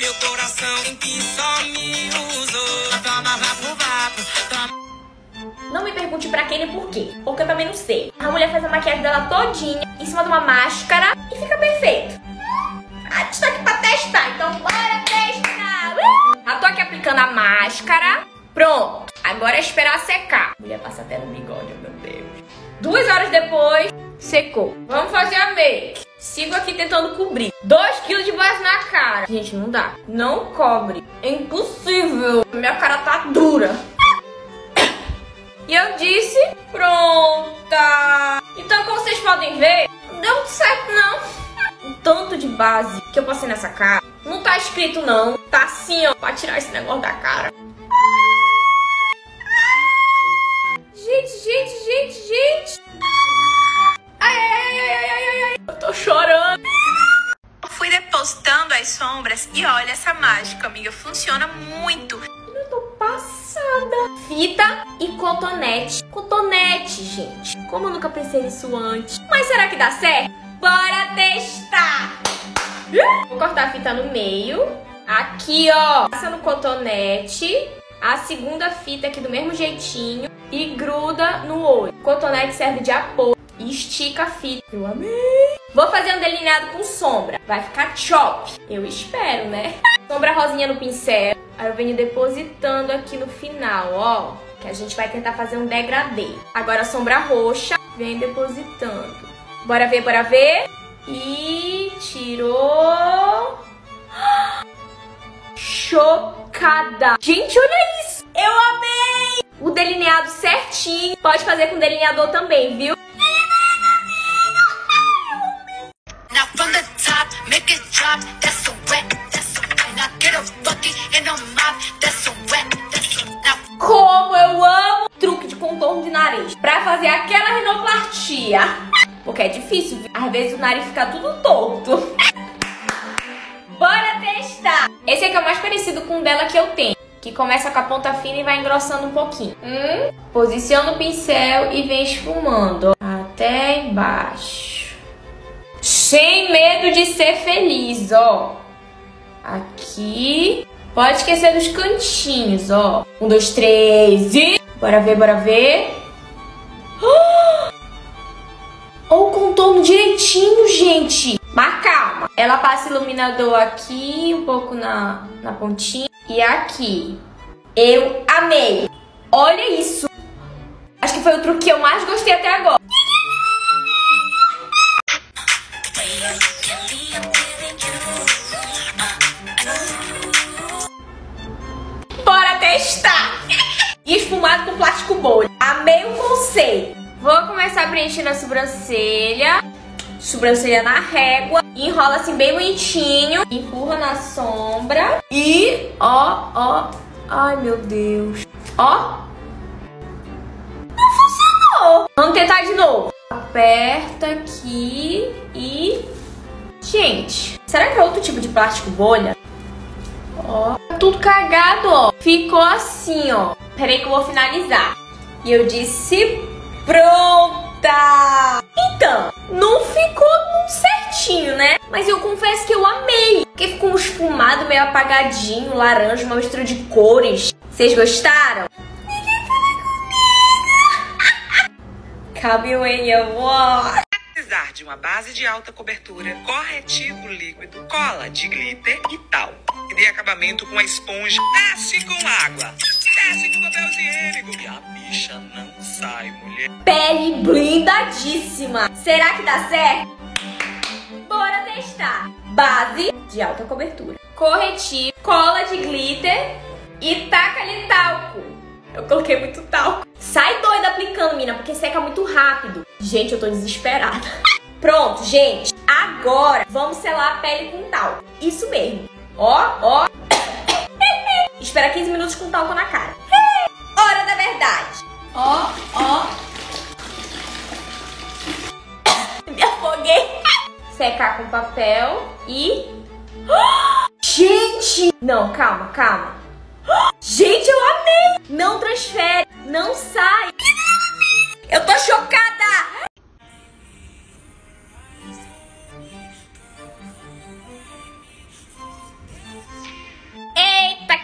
Meu coração em que só me usou. Toma vapo, vapo, Não me pergunte pra quem nem por quê, porque eu também não sei. A mulher faz a maquiagem dela todinha em cima de uma máscara e fica perfeito. A gente tá aqui pra testar, então bora testar! Já tô aqui aplicando a máscara. Pronto, agora é esperar secar. A mulher passa até no bigode, meu Deus. 2 horas depois, secou. Vamos fazer a make. Sigo aqui tentando cobrir. 2 kg de base na cara. Gente, não dá. Não cobre. É impossível. Minha cara tá dura. E eu disse, pronta. Então, como vocês podem ver, não deu muito certo, não. O tanto de base que eu passei nessa cara, não tá escrito, não. Tá assim, ó, pra tirar esse negócio da cara. Gente. Ai. Eu tô chorando. Eu fui depositando as sombras e olha essa mágica, amiga. Funciona muito. Eu tô passada. Fita e cotonete. Cotonete, gente. Como eu nunca pensei nisso antes. Mas será que dá certo? Bora testar. Vou cortar a fita no meio. Aqui, ó. Passa no cotonete. A segunda fita aqui do mesmo jeitinho. E gruda no olho. O cotonete serve de apoio. E estica a fita. Eu amei. Vou fazer um delineado com sombra. Vai ficar chop. Eu espero, né? Sombra rosinha no pincel. Aí eu venho depositando aqui no final, ó. Que a gente vai tentar fazer um degradê. Agora a sombra roxa. Vem depositando. Bora ver. E tirou. Chocada. Gente, olha isso. Eu amei. O delineado certinho. Pode fazer com delineador também, viu? Now from the top, make it drop. That's so wet, that's so wet. Now get a bucket and a mop. That's so wet, that's so wet. Now Como eu amo truque de contorno de nariz pra fazer aquela rinoplastia. Porque é difícil, viu? Às vezes o nariz fica tudo torto. Bora testar. Esse aqui é o mais parecido com o dela que eu tenho. Que começa com a ponta fina e vai engrossando um pouquinho. Posiciona o pincel e vem esfumando, ó, até embaixo. Sem medo de ser feliz, ó. Aqui. Pode esquecer dos cantinhos, ó. 1, 2, 3 e... Bora ver. Ó o contorno direitinho, gente. Mas calma. Ela passa iluminador aqui, um pouco na pontinha. E aqui. Eu amei. Olha isso. Acho que foi o truque que eu mais gostei até agora. Bora testar. Esfumado com plástico bolha. Amei o conceito. Vou começar preenchendo a sobrancelha. Sobrancelha na régua. Enrola assim bem bonitinho. Empurra na sombra. E ó. Ai, meu Deus. Ó. Não funcionou. Vamos tentar de novo. Aperta aqui e... Gente, será que é outro tipo de plástico bolha? Ó, tudo cagado, ó. Ficou assim, ó. Peraí que eu vou finalizar. E eu disse pronta! Então, não ficou muito certinho, né? Mas eu confesso que eu amei. Porque ficou um esfumado meio apagadinho, laranja, uma mistura de cores. Vocês gostaram? Ninguém fala comigo! Come when you want. precisar de uma base de alta cobertura, corretivo líquido, cola de glitter e tal. E dê acabamento com a esponja. Desce com água. Desce com papel higiênico. E a bicha não sai, mulher. Pele blindadíssima. Será que dá certo? Bora testar. Base de alta cobertura, corretivo, cola de glitter e taca-lhe talco. Eu coloquei muito talco. Sai doida aplicando, mina, porque seca muito rápido. Gente, eu tô desesperada. Pronto, gente. Agora vamos selar a pele com talco. Isso mesmo. Ó. Espera 15 minutos com talco na cara. Hora da verdade. Ó. Me afoguei. Secar com papel e... Gente! Não, calma. Gente, eu amei! Não transfere, não sai. Eu tô chocada!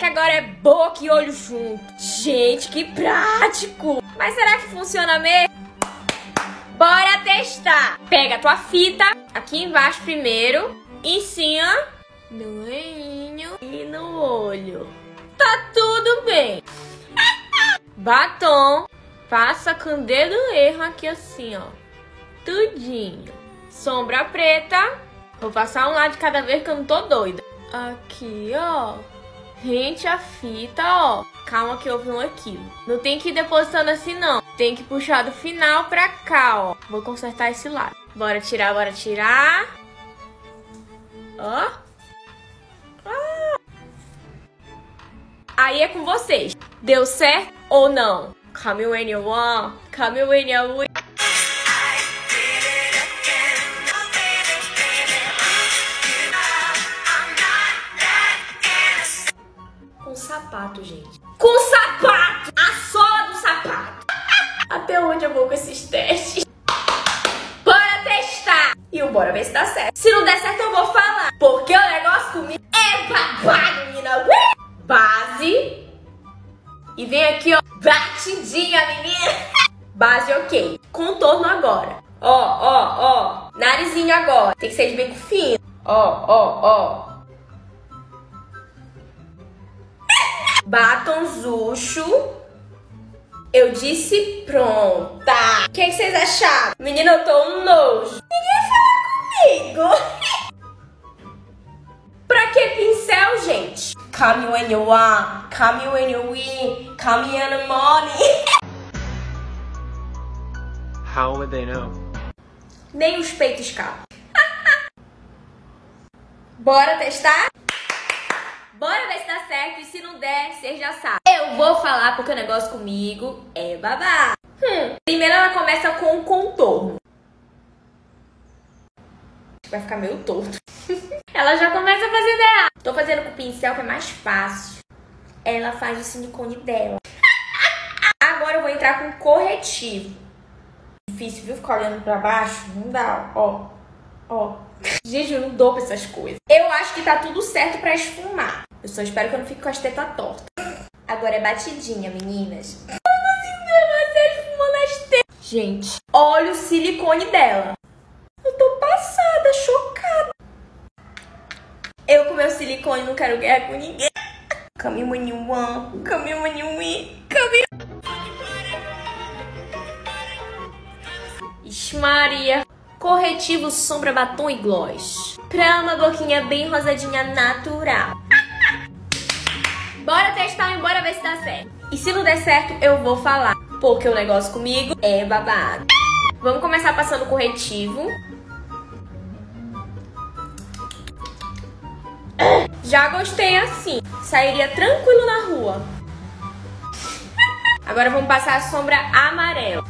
agora é boca e olho junto. Gente, que prático. Mas será que funciona mesmo? Bora testar. Pega a tua fita aqui embaixo primeiro, em cima, no olhinho e no olho. Tá tudo bem. Batom. Passa com o dedo erro aqui assim, ó. Tudinho. Sombra preta. Vou passar um lado de cada vez que eu não tô doida. Aqui, ó. Rente a fita, ó. Calma que houve um equívoco. Não tem que ir depositando assim, não. Tem que puxar do final pra cá, ó. Vou consertar esse lado. Bora tirar, bora tirar. Ó. Aí é com vocês. Deu certo ou não? Come when you want. Come when you want. Com sapato, gente. Com sapato! A sola do sapato. Até onde eu vou com esses testes? Bora testar! E o bora ver se dá certo. Se não der certo, eu vou falar. Porque o negócio comigo é babado, menina. Base. E vem aqui, ó. Batidinha, menina. Base ok. Contorno agora. Ó. Narizinho agora. Tem que ser de bico fino. Ó. Batonzucho. Eu disse pronta. O que vocês acharam? Menina, eu tô um nojo. Ninguém fala comigo. Pra que pincel, gente? Come when you want. Come when you win. Come in the morning. How would they know? Nem os peitos escapam. Bora testar? Bora ver se dá certo e se não der, vocês já sabem. Eu vou falar porque o negócio comigo é babá. Primeiro ela começa com um contorno. Vai ficar meio torto. Ela já começa a fazer ideia. Tô fazendo com o pincel que é mais fácil. Ela faz o silicone dela. Agora eu vou entrar com corretivo. Difícil, viu? Ficar olhando pra baixo. Não dá, ó. Gente, eu não dou pra essas coisas. Eu acho que tá tudo certo pra esfumar. Eu só espero que eu não fique com as tetas tortas. Agora é batidinha, meninas. Eu não consigo ver você esfumando as tetas. Gente, olha o silicone dela. Eu tô passada, chocada. Eu com meu silicone não quero guerra com ninguém. Come when you want, come when you win, come. Ixi Maria. Corretivo, sombra, batom e gloss. Pra uma boquinha bem rosadinha natural. Bora testar e bora ver se dá certo. E se não der certo, eu vou falar. Porque o negócio comigo é babado. Vamos começar passando corretivo. Já gostei assim. Sairia tranquilo na rua. Agora vamos passar a sombra amarela.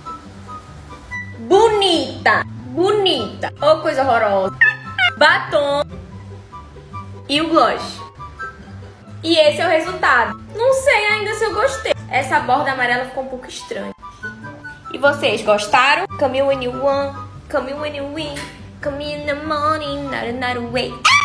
Bonita. Oh, coisa horrorosa. Batom. E o gloss. E esse é o resultado. Não sei ainda se eu gostei. Essa borda amarela ficou um pouco estranha. E vocês gostaram? Come when you want. Come when you win. Come in the morning. Not another way.